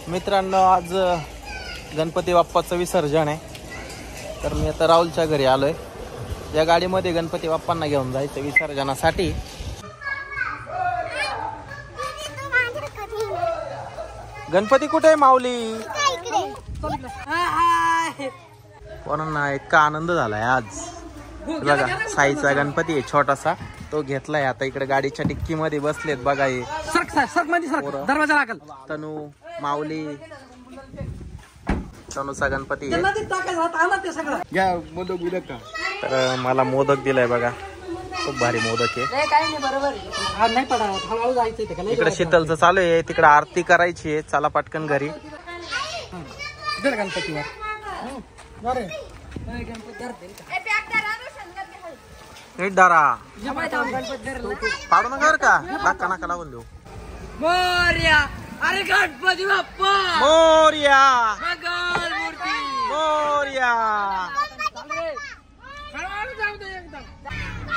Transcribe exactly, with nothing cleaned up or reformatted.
मित्रांनो, आज गणपती बाप्पाचं विसर्जन आहे. तर मी आता राहुलच्या घरी आलोय. या गाडीमध्ये गणपती बाप्पांना घेऊन जायचं विसर्जनासाठी. गणपती कुठे आहे माऊली? कोणाला इतका आनंद झालाय आज. बघा, साईचा गणपती आहे छोटासा, तो घेतलाय. आता इकडे गाडीच्या डिक्की मध्ये बसलेत बघा. हे दरवाजा लागल. तनू, माऊली, तनूचा गणपती आहे. तर मला मोदक दिलाय बघा, खूप भारी मोदक आहे. इकडे शीतलचं चालू आहे, तिकडे आरती करायची आहे. चला पटकन घरी. गणपतीवर नीट धरा, पाडू नका का, नका नका लावून देऊ. मोरया, अरे गणपती बाप्पा मोरया, मंगल मूर्ती मोरया.